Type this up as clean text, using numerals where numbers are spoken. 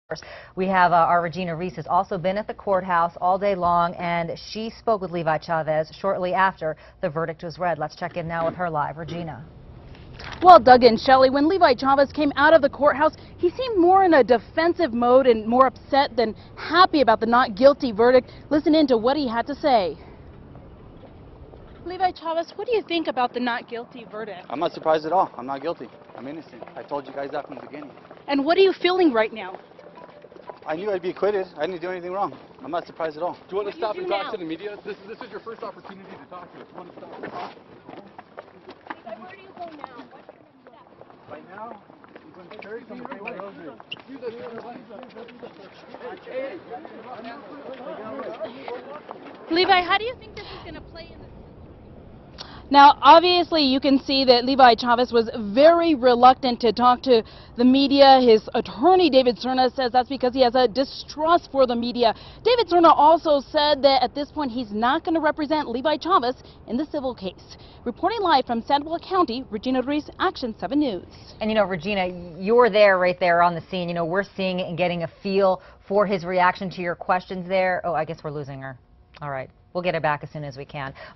We have our Regina Reese has also been at the courthouse all day long, and she spoke with Levi Chavez shortly after the verdict was read. Let's check in now with her live. Regina. Well, Doug and Shelley, when Levi Chavez came out of the courthouse, he seemed more in a defensive mode and more upset than happy about the not guilty verdict. Listen in to what he had to say. Levi Chavez, what do you think about the not guilty verdict? I'm not surprised at all. I'm not guilty. I'm innocent. I told you guys that from the beginning. And what are you feeling right now? I knew I'd be acquitted. I didn't do anything wrong. I'm not surprised at all. Do you want to stop and talk to the media? This is your first opportunity to talk to us. You want to stop and talk? Where do you go now? What's your next step? Right now, I'm going to church. I'm going to pray my rosary. Levi, how do you think this is going to play in the... Now, obviously, you can see that Levi Chavez was very reluctant to talk to the media. His attorney, David Cerna, says that's because he has a distrust for the media. David Cerna also said that at this point, he's not going to represent Levi Chavez in the civil case. Reporting live from Sandoval County, Regina Reese, Action 7 News. And, you know, Regina, you're there right there on the scene. You know, we're seeing it and getting a feel for his reaction to your questions there. Oh, I guess we're losing her. All right. We'll get her back as soon as we can.